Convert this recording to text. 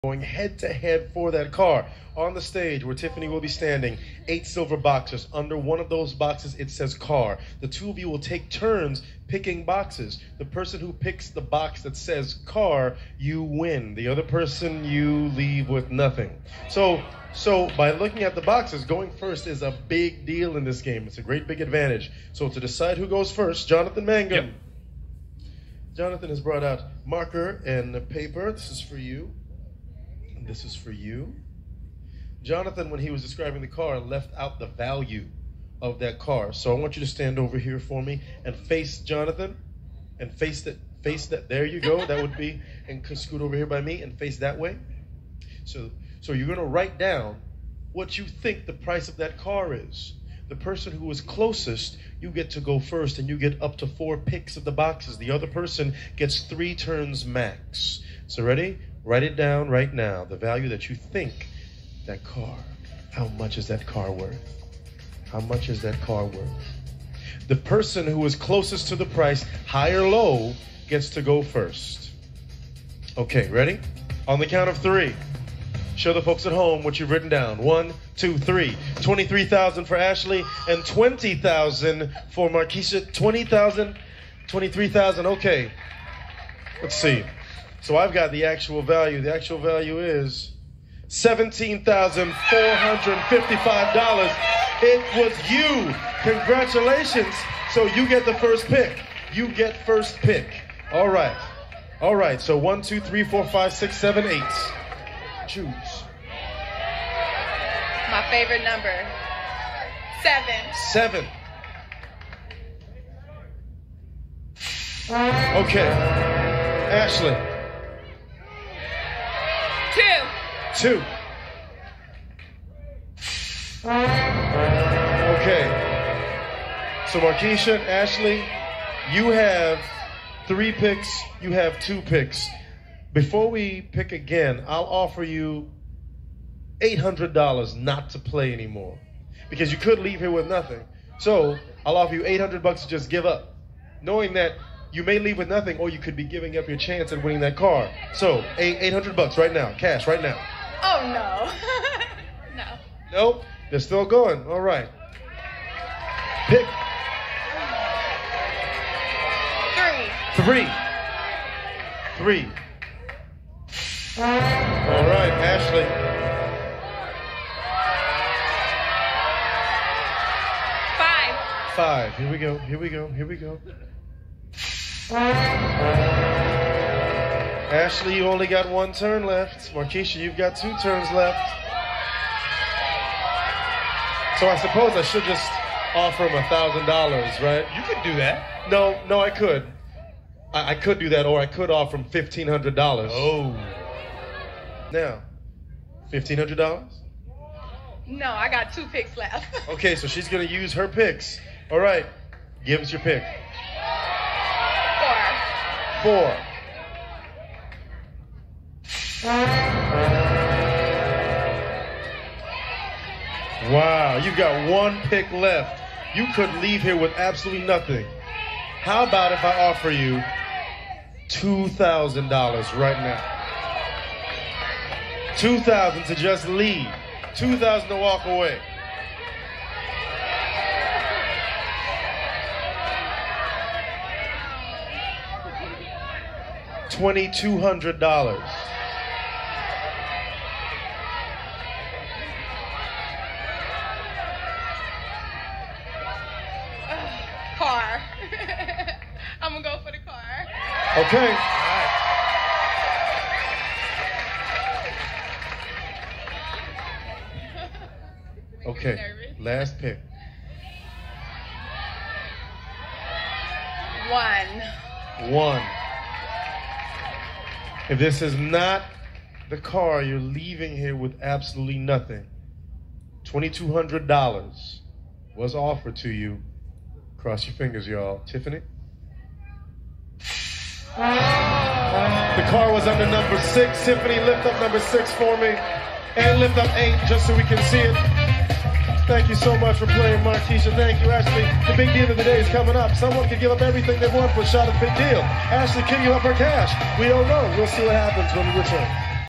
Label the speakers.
Speaker 1: going head to head for that car. On the stage where Tiffany will be standing, 8 silver boxes. Under one of those boxes it says car. The two of you will take turns picking boxes. The person who picks the box that says car, you win. The other person, you leave with nothing. So by looking at the boxes, going first is a big deal in this game. It's a great big advantage. So to decide who goes first, Jonathan Mangum.
Speaker 2: Yep.
Speaker 1: Jonathan has brought out marker and paper. This is for you. This is for you. Jonathan, when he was describing the car, left out the value of that car. So I want you to stand over here for me and face Jonathan and face that. There you go. That would be, and scoot over here by me and face that way. So you're going to write down what you think the price of that car is. The person who is closest, you get to go first, and you get up to 4 picks of the boxes. The other person gets 3 turns max. So ready? Write it down right now. The value that you think that car. How much is that car worth? How much is that car worth? The person who is closest to the price, high or low, gets to go first. Okay, ready? On the count of 3. Show the folks at home what you've written down. 1, 2, 3. 23,000 for Ashley and 20,000 for Marquisha. 20,000, 23,000. Okay. Let's see. So I've got the actual value. The actual value is $17,455. It was you. Congratulations. So you get the first pick. You get first pick. All right. All right. So 1, 2, 3, 4, 5, 6, 7, 8. Choose.
Speaker 3: My favorite number. 7.
Speaker 1: 7. Okay. Ashley. 2. Okay. So Marquisha, Ashley, you have 3 picks. You have 2 picks. Before we pick again, I'll offer you $800 not to play anymore, because you could leave here with nothing. So I'll offer you $800 to just give up, knowing that you may leave with nothing, or you could be giving up your chance at winning that car. So $800 right now, cash right now.
Speaker 3: Oh no. No.
Speaker 1: Nope, they're still going. All right. Pick. 3. 3. All right, Ashley. 5. Here we go. Here we go. Here we go. Ashley, you only got 1 turn left. Marquisha, you've got 2 turns left. So I suppose I should just offer him $1,000, right?
Speaker 2: You could do that.
Speaker 1: No, I could. I could do that, or I could offer him $1,500.
Speaker 2: Oh.
Speaker 1: Now, $1,500?
Speaker 3: No, I got 2 picks left.
Speaker 1: Okay, so she's going to use her picks. All right, give us your pick. 4. Wow, you've got 1 pick left. You could leave here with absolutely nothing. How about if I offer you $2,000 right now? $2,000 to just leave. $2,000 to walk away. $2,200.
Speaker 3: Car. I'm gonna go for the car.
Speaker 1: Okay. Okay, last pick. 1. If this is not the car, you're leaving here with absolutely nothing. $2,200 was offered to you. Cross your fingers, y'all. Tiffany? The car was under number 6. Tiffany, lift up number 6 for me. And lift up 8 just so we can see it. Thank you so much for playing, Marquisha. Thank you, Ashley. The big deal of the day is coming up. Someone could give up everything they want for a shot at the big deal. Ashley, can you give up her cash? We don't know. We'll see what happens when we return.